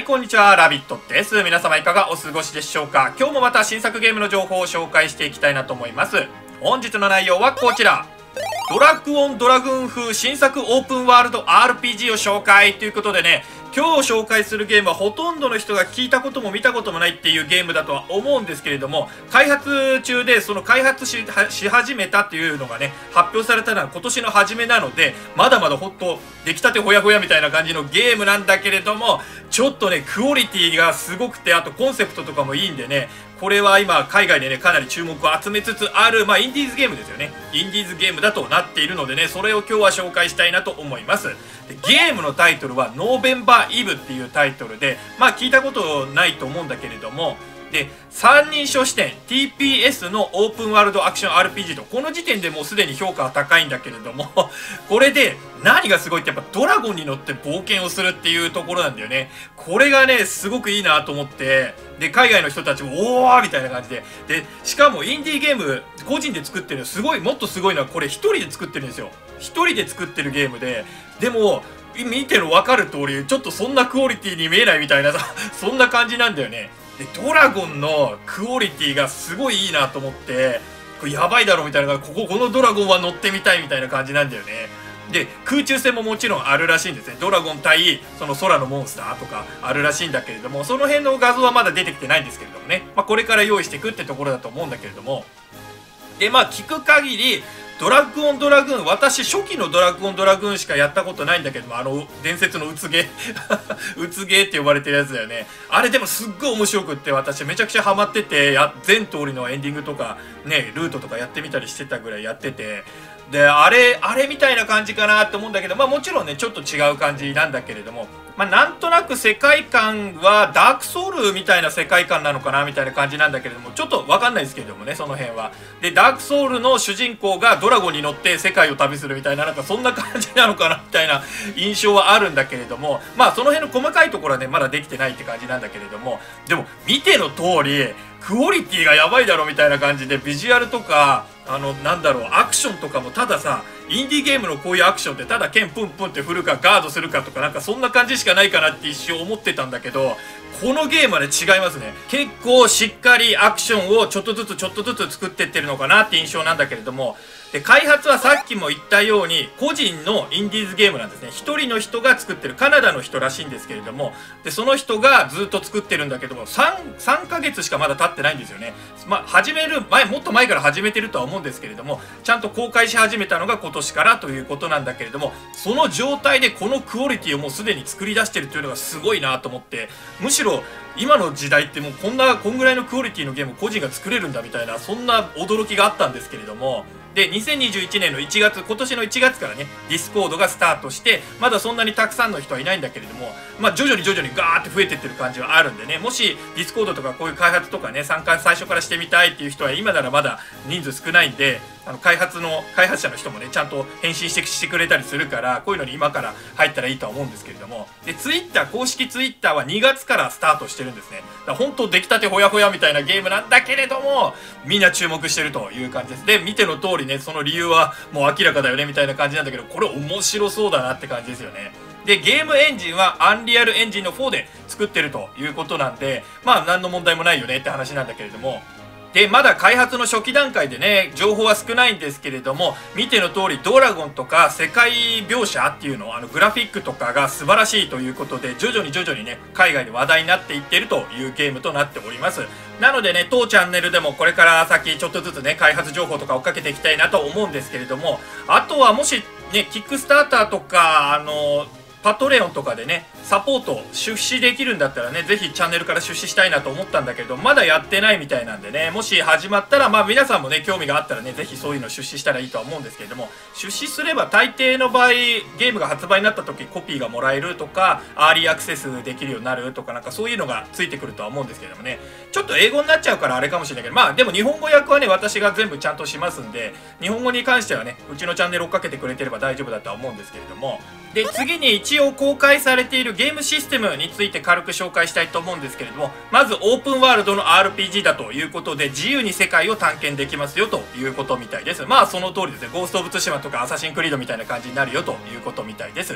こんにちは、ラビットです。皆様いかがお過ごしでしょうか。今日もまた新作ゲームの情報を紹介していきたいなと思います。本日の内容はこちら。ドラッグオンドラグーン風新作オープンワールド RPG を紹介ということでね、今日紹介するゲームはほとんどの人が聞いたことも見たこともないっていうゲームだとは思うんですけれども、開発中でその開発し始めたっていうのがね、発表されたのは今年の初めなので、まだまだほんと出来たてほやほやみたいな感じのゲームなんだけれども、ちょっとね、クオリティがすごくて、あとコンセプトとかもいいんでね、これは今海外でね、かなり注目を集めつつある、インディーズゲームですよね。インディーズゲームだとなっているのでね、それを今日は紹介したいなと思います。でゲームのタイトルはノーベンバーイブっていうタイトルで、聞いたことないと思うんだけれども、で、三人称視点 TPS のオープンワールドアクション RPG と、この時点でもうすでに評価は高いんだけれども、これで何がすごいってやっぱドラゴンに乗って冒険をするっていうところなんだよね。これがね、すごくいいなと思って、で、海外の人たちも、おーみたいな感じで、で、しかもインディーゲーム、個人で作ってるの、すごい、もっとすごいのはこれ一人で作ってるんですよ。一人で作ってるゲームで、でも、見てる分かる通り、ちょっとそんなクオリティに見えないみたいなさ、そんな感じなんだよね。で、ドラゴンのクオリティがすごいいいなと思って、これやばいだろみたいな、このドラゴンは乗ってみたいみたいな感じなんだよね。で、空中戦ももちろんあるらしいんですね。ドラゴン対その空のモンスターとかあるらしいんだけれども、その辺の画像はまだ出てきてないんですけれどもね。これから用意していくってところだと思うんだけれども。で、聞く限り、ドラッグオンドラグーン、私初期のドラッグオンドラグーンしかやったことないんだけども、伝説のうつげうつげって呼ばれてるやつだよね。あれでもすっごい面白くって、私めちゃくちゃハマってて、全通りのエンディングとかね、ルートとかやってみたりしてたぐらいやってて、で、あれみたいな感じかなって思うんだけど、もちろんね、ちょっと違う感じなんだけれども、なんとなく世界観はダークソウルみたいな世界観なのかなみたいな感じなんだけれども、ちょっとわかんないですけれどもね、その辺は。で、ダークソウルの主人公がドラゴンに乗って世界を旅するみたいな、なんかそんな感じなのかなみたいな印象はあるんだけれども、その辺の細かいところはね、まだできてないって感じなんだけれども、でも、見ての通り、クオリティがやばいだろみたいな感じで、ビジュアルとか、アクションとかもたださ、インディーゲームのこういうアクションってただ剣プンプンって振るかガードするかとかなんかそんな感じしかないかなって一瞬思ってたんだけど、このゲームはね違いますね。結構しっかりアクションをちょっとずつ作ってってるのかなって印象なんだけれども、で、開発はさっきも言ったように個人のインディーズゲームなんですね。一人の人が作ってる、カナダの人らしいんですけれども、で、その人がずっと作ってるんだけども、3ヶ月しかまだ経ってないんですよね。始める前、もっと前から始めてるとは思うんですけれども、ちゃんと公開し始めたのが今年からということなんだけれども、その状態でこのクオリティをもうすでに作り出してるというのがすごいなと思って、むしろ今の時代ってもうこんぐらいのクオリティのゲーム個人が作れるんだみたいな、そんな驚きがあったんですけれども、で、2021年の1月、今年の1月からね、ディスコードがスタートして、まだそんなにたくさんの人はいないんだけれども、徐々にガーって増えてってる感じはあるんでね、もしディスコードとかこういう開発とかね、参加最初からしてみたいっていう人は今ならまだ人数少ないんで、開発者の人もね、ちゃんと返信してくれたりするから、こういうのに今から入ったらいいとは思うんですけれども、で、公式ツイッターは2月からスタートしてるんですね。だから本当出来たてほやほやみたいなゲームなんだけれども、みんな注目してるという感じです。で、見ての通りね、その理由はもう明らかだよねみたいな感じなんだけど、これ面白そうだなって感じですよね。で、ゲームエンジンはアンリアルエンジンの4で作ってるということなんで、何の問題もないよねって話なんだけれども、で、まだ開発の初期段階でね、情報は少ないんですけれども、見ての通りドラゴンとか世界描写っていうの、グラフィックとかが素晴らしいということで、徐々にね、海外で話題になっていっているというゲームとなっております。なのでね、当チャンネルでもこれから先ちょっとずつね、開発情報とか追っかけていきたいなと思うんですけれども、あとはもしね、キックスターターとか、パトレオンとかでね、サポート、出資できるんだったらね、ぜひチャンネルから出資したいなと思ったんだけど、まだやってないみたいなんでね、もし始まったら、皆さんもね、興味があったらね、ぜひそういうの出資したらいいとは思うんですけれども、出資すれば大抵の場合、ゲームが発売になった時コピーがもらえるとか、アーリーアクセスできるようになるとか、なんかそういうのがついてくるとは思うんですけれどもね、ちょっと英語になっちゃうからあれかもしれないけど、でも日本語訳はね、私が全部ちゃんとしますんで、日本語に関してはね、うちのチャンネル追っかけてくれてれば大丈夫だとは思うんですけれども、で、次に一応公開されているゲームシステムについて軽く紹介したいと思うんですけれども、まずオープンワールドの RPG だということで、自由に世界を探検できますよということみたいです。その通りですね。ゴースト・オブ・ツシマとかアサシン・クリードみたいな感じになるよということみたいです。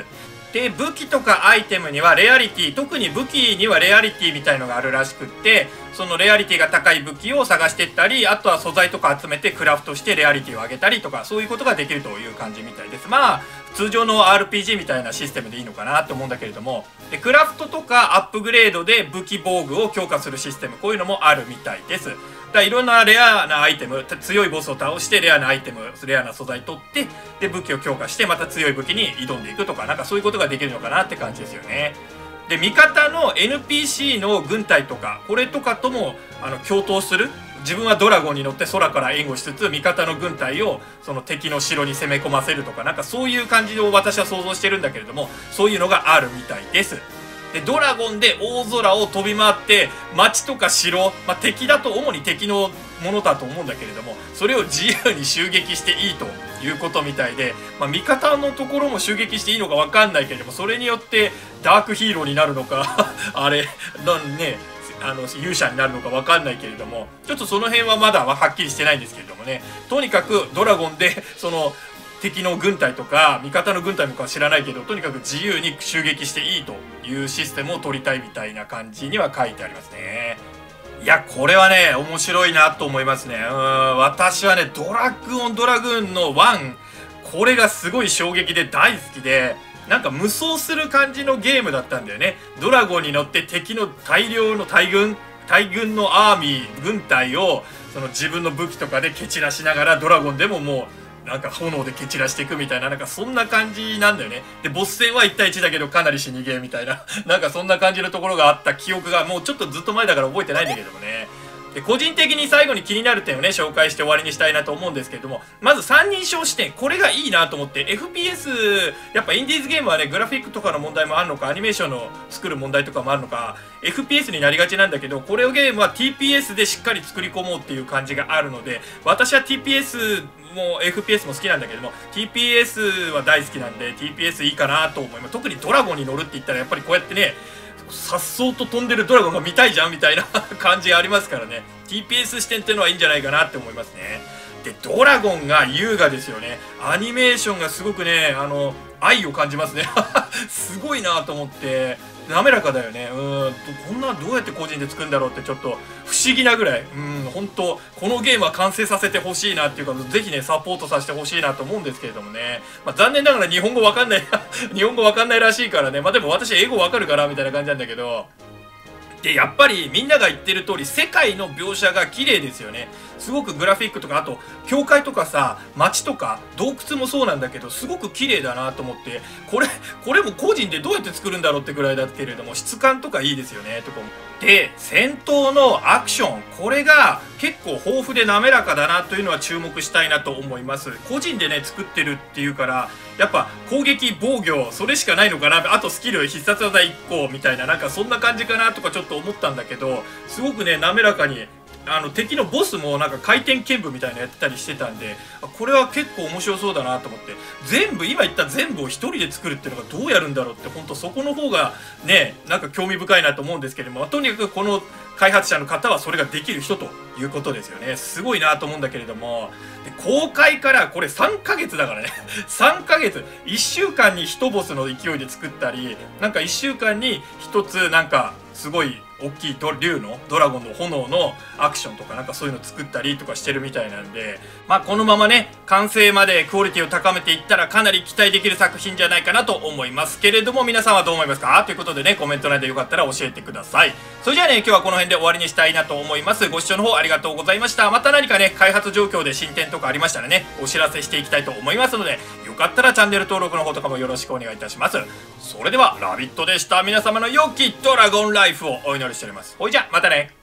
で武器とかアイテムにはレアリティ、特に武器にはレアリティみたいのがあるらしくって、そのレアリティが高い武器を探していったり、あとは素材とか集めてクラフトしてレアリティを上げたりとか、そういうことができるという感じみたいです。まあ通常の RPG みたいなシステムでいいのかなと思うんだけれども、でクラフトとかアップグレードで武器防具を強化するシステム、こういうのもあるみたいです。だからいろんなレアなアイテム、強いボスを倒してレアなアイテム、レアな素材取って、で武器を強化してまた強い武器に挑んでいくとか、なんかそういうことができるのかなって感じですよね。で味方の NPC の軍隊とか、これとかとも共闘する。自分はドラゴンに乗って空から援護しつつ、味方の軍隊をその敵の城に攻め込ませるとか、なんかそういう感じを私は想像してるんだけれども、そういうのがあるみたいです。でドラゴンで大空を飛び回って町とか城、敵だと主に敵のものだと思うんだけれども、それを自由に襲撃していいということみたいで、味方のところも襲撃していいのか分かんないけれども、それによってダークヒーローになるのかあれね、勇者になるのか分かんないけれども、ちょっとその辺はまだはっきりしてないんですけれどもね、とにかくドラゴンでその敵の軍隊とか味方の軍隊もか知らないけど、とにかく自由に襲撃していいというシステムを取りたいみたいな感じには書いてありますね。いやこれはね面白いなと思いますね。私はねドラッグオンドラグーンの1、これがすごい衝撃で大好きで、なんか無双する感じのゲームだったんだよね。ドラゴンに乗って敵の大量の大軍のアーミー軍隊をその自分の武器とかで蹴散らしながら、ドラゴンでももうなんか炎で蹴散らしていくみたいな、なんかそんな感じなんだよね。でボス戦は1対1だけどかなり死にゲーみたいななんかそんな感じのところがあった記憶が、もうちょっとずっと前だから覚えてないんだけどもね。で個人的に最後に気になる点をね紹介して終わりにしたいなと思うんですけれども、まず三人称視点、これがいいなと思って。 FPS やっぱインディーズゲームはねグラフィックとかの問題もあるのか、アニメーションの作る問題とかもあるのか FPS になりがちなんだけど、これをゲームは TPS でしっかり作り込もうっていう感じがあるので、私は TPS も FPS も好きなんだけども TPS は大好きなんで TPS いいかなと思います。特にドラゴンに乗るって言ったらやっぱりこうやってね颯爽と飛んでるドラゴンが見たいじゃんみたいな感じありますからね、 TPS 視点っていうのはいいんじゃないかなって思いますね。でドラゴンが優雅ですよね。アニメーションがすごくね愛を感じますねすごいなと思って、滑らかだよね。こんなどうやって個人で作るんだろうってちょっと不思議なぐらい、本当このゲームは完成させてほしいなっていうか、ぜひねサポートさせてほしいなと思うんですけれどもね、残念ながら日本語わかんない日本語わかんないらしいからね、でも私英語わかるからみたいな感じなんだけど、でやっぱりみんなが言ってる通り世界の描写が綺麗ですよね。すごくグラフィックとか、あと教会とかさ街とか洞窟もそうなんだけどすごく綺麗だなと思って、これも個人でどうやって作るんだろうってくらいだけれども、質感とかいいですよねとか。で戦闘のアクション、これが結構豊富で滑らかだなというのは注目したいなと思います。個人でね作ってるっていうからやっぱ攻撃防御それしかないのかな、あとスキル必殺技1個みたいな、なんかそんな感じかなとかちょっと思ったんだけど、すごくね滑らかに敵のボスもなんか回転剣舞みたいなのやってたりしてたんで、これは結構面白そうだなと思って、今言った全部を一人で作るっていうのがどうやるんだろうって、本当そこの方がねなんか興味深いなと思うんですけれども、とにかくこの開発者の方はそれができる人ということですよね。すごいなと思うんだけれども、で公開からこれ3ヶ月だからね3ヶ月、1週間に1ボスの勢いで作ったり、なんか1週間に1つなんかすごい大きい竜のドラゴンの炎のアクションとかなんかそういうの作ったりとかしてるみたいなんで、このままね完成までクオリティを高めていったらかなり期待できる作品じゃないかなと思いますけれども、皆さんはどう思いますかということでねコメント欄でよかったら教えてください。それじゃあね今日はこの辺で終わりにしたいなと思います。ご視聴の方ありがとうございました。また何かね開発状況で進展とかありましたらねお知らせしていきたいと思いますので、よかったらチャンネル登録の方とかもよろしくお願いいたします。それではラビットでした。皆様の良きドラゴンライフをお祈りしております。ほいじゃまたね。